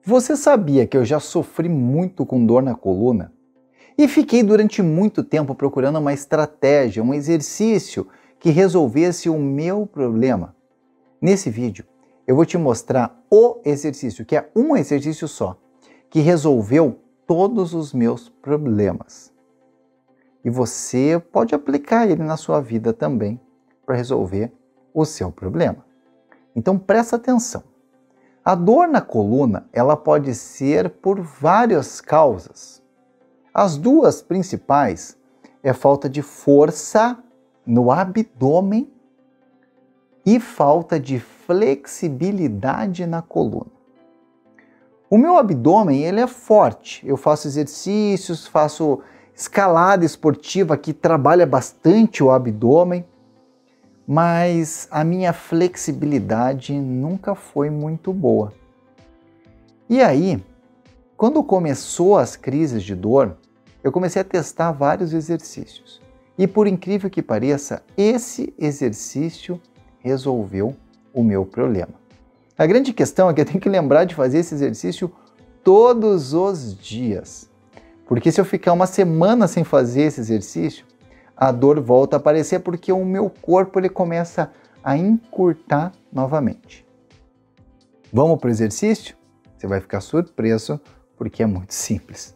Você sabia que eu já sofri muito com dor na coluna? E fiquei durante muito tempo procurando uma estratégia, um exercício que resolvesse o meu problema. Nesse vídeo, eu vou te mostrar o exercício, que é um exercício só, que resolveu todos os meus problemas. E você pode aplicar ele na sua vida também para resolver o seu problema. Então presta atenção. A dor na coluna, ela pode ser por várias causas. As duas principais é falta de força no abdômen e falta de flexibilidade na coluna. O meu abdômen, ele é forte. Eu faço exercícios, faço escalada esportiva que trabalha bastante o abdômen, mas a minha flexibilidade nunca foi muito boa. E aí, quando começou as crises de dor, eu comecei a testar vários exercícios. E por incrível que pareça, esse exercício resolveu o meu problema. A grande questão é que eu tenho que lembrar de fazer esse exercício todos os dias. Porque se eu ficar uma semana sem fazer esse exercício, a dor volta a aparecer porque o meu corpo ele começa a encurtar novamente. Vamos para o exercício? Você vai ficar surpreso porque é muito simples.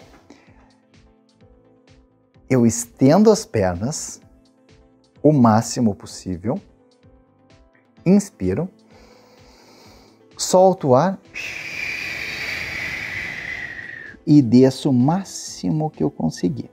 Eu estendo as pernas o máximo possível, inspiro, solto o ar e desço o máximo que eu conseguir.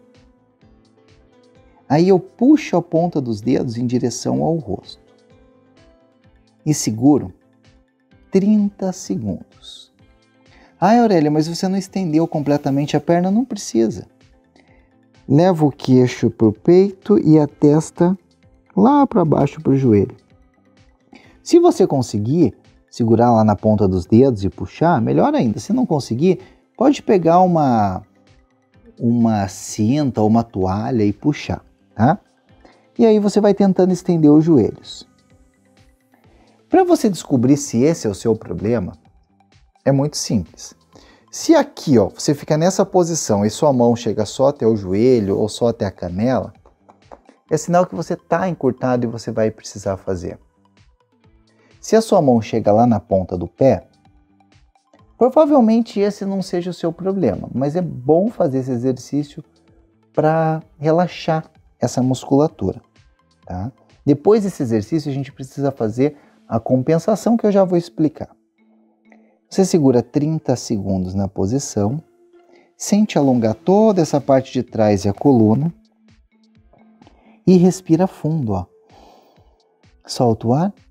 Aí eu puxo a ponta dos dedos em direção ao rosto e seguro 30 segundos. Ah, Aurélia, mas você não estendeu completamente a perna? Não precisa. Leva o queixo para o peito e a testa lá para baixo para o joelho. Se você conseguir segurar lá na ponta dos dedos e puxar, melhor ainda. Se não conseguir, pode pegar uma cinta ou uma toalha e puxar. Tá? E aí você vai tentando estender os joelhos. Para você descobrir se esse é o seu problema, é muito simples. Se aqui, ó, você fica nessa posição e sua mão chega só até o joelho ou só até a canela, é sinal que você está encurtado e você vai precisar fazer. Se a sua mão chega lá na ponta do pé, provavelmente esse não seja o seu problema, mas é bom fazer esse exercício para relaxar essa musculatura, tá? Depois desse exercício a gente precisa fazer a compensação que eu já vou explicar. Você segura 30 segundos na posição, sente alongar toda essa parte de trás e a coluna e respira fundo, ó. Solta o ar.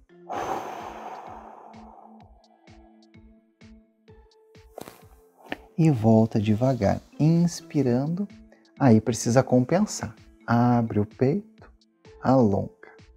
E volta devagar, inspirando, aí precisa compensar. Abre o peito, alonga.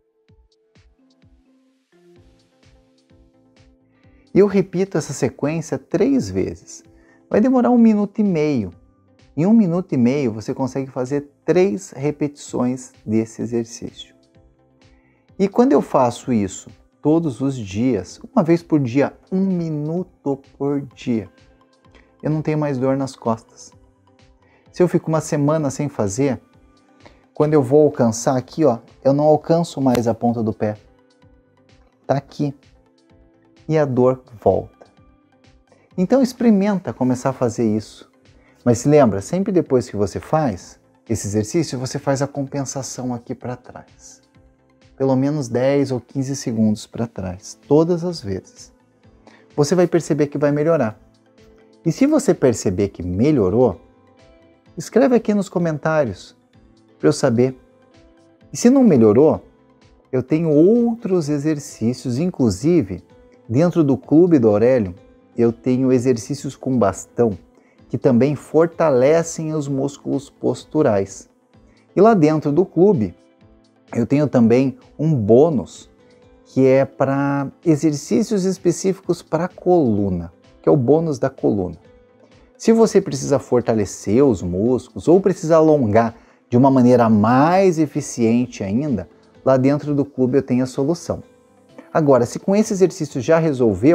E eu repito essa sequência 3 vezes. Vai demorar 1 minuto e meio. Em 1 minuto e meio você consegue fazer 3 repetições desse exercício. E quando eu faço isso todos os dias, uma vez por dia, 1 minuto por dia, eu não tenho mais dor nas costas. Se eu fico uma semana sem fazer, quando eu vou alcançar aqui, ó, eu não alcanço mais a ponta do pé. Tá aqui. E a dor volta. Então experimenta começar a fazer isso. Mas se lembra, sempre depois que você faz esse exercício, você faz a compensação aqui para trás. Pelo menos 10 ou 15 segundos para trás, todas as vezes. Você vai perceber que vai melhorar. E se você perceber que melhorou, escreve aqui nos comentários para eu saber. E se não melhorou, eu tenho outros exercícios, inclusive dentro do Clube do Aurélio, eu tenho exercícios com bastão que também fortalecem os músculos posturais. E lá dentro do clube, eu tenho também um bônus que é para exercícios específicos para a coluna, que é o bônus da coluna. Se você precisa fortalecer os músculos ou precisa alongar de uma maneira mais eficiente ainda, lá dentro do clube eu tenho a solução. Agora, se com esse exercício já resolveu,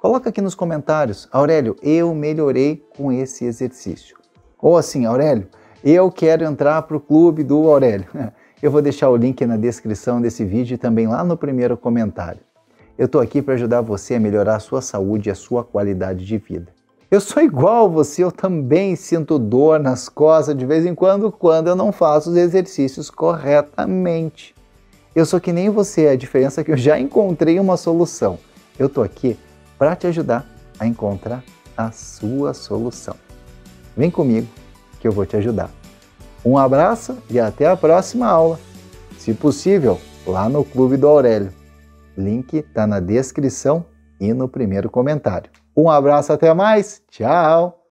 Coloca aqui nos comentários: Aurélio, eu melhorei com esse exercício. Ou assim: Aurélio, eu quero entrar para o clube do Aurélio. Eu vou deixar o link na descrição desse vídeo e também lá no primeiro comentário. Eu estou aqui para ajudar você a melhorar a sua saúde e a sua qualidade de vida. Eu sou igual a você, eu também sinto dor nas costas de vez em quando eu não faço os exercícios corretamente. Eu sou que nem você, a diferença é que eu já encontrei uma solução. Eu estou aqui para te ajudar a encontrar a sua solução. Vem comigo que eu vou te ajudar. Um abraço e até a próxima aula. Se possível, lá no Clube do Aurélio. Link está na descrição e no primeiro comentário. Um abraço, até mais. Tchau!